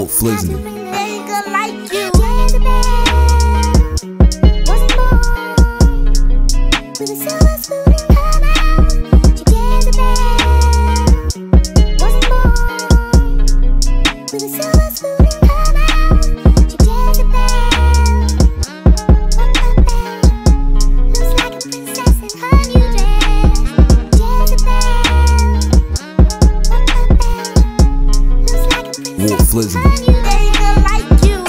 Wolf Flizzny. Nigga like you. With a silver spoon in her mouth, she Jezebel. Once more. With a silver spoon in her mouth, she Jezebel. Looks like a princess in her new dress. Jezebel. Looks like a princess Wolf Flizzny. in her new dress. Nigga like you.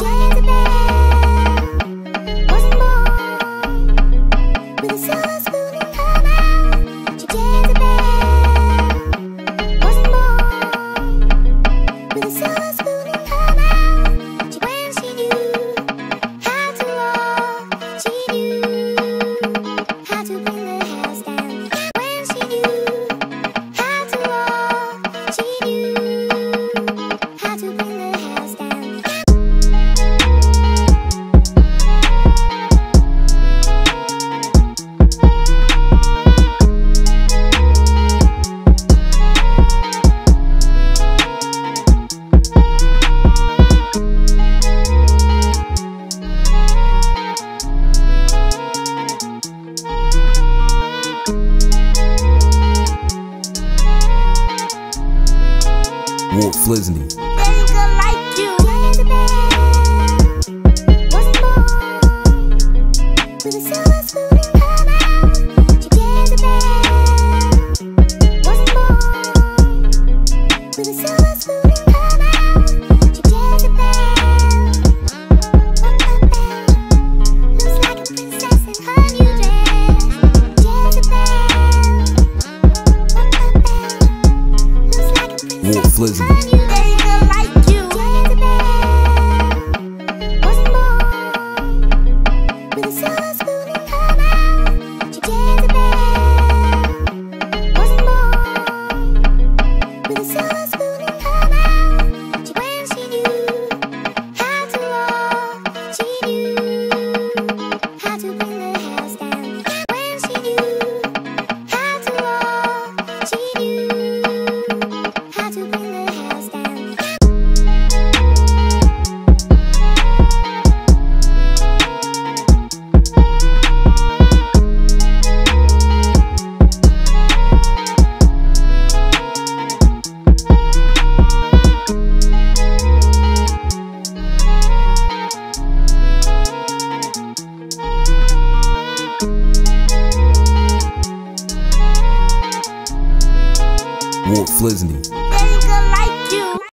Jezebel. Once more. With a silver spoon in her mouth, she Jezebel. Once more. With a silver spoon in her mouth, when she knew how to walk, she knew how to bring the house down. When she knew how to walk, she knew how to bring the house down. Wolf Flizzny. Nigga like you. Once more. With a silver spoon in her mouth, she Jezebel. Once more. With a silver spoon in her mouth, she Jezebel. Looks like a princess in her new dress. Jezebel. Looks like a princess Wolf Flizzny. nigga like you. Once more. With a silver spoon in her mouth, she Jezebel. Once more. With a silver spoon in her mouth, when she knew how to walk, she knew how to bring the house down. When she knew how to walk, she knew how to bring the house down. Wolf Flizzny.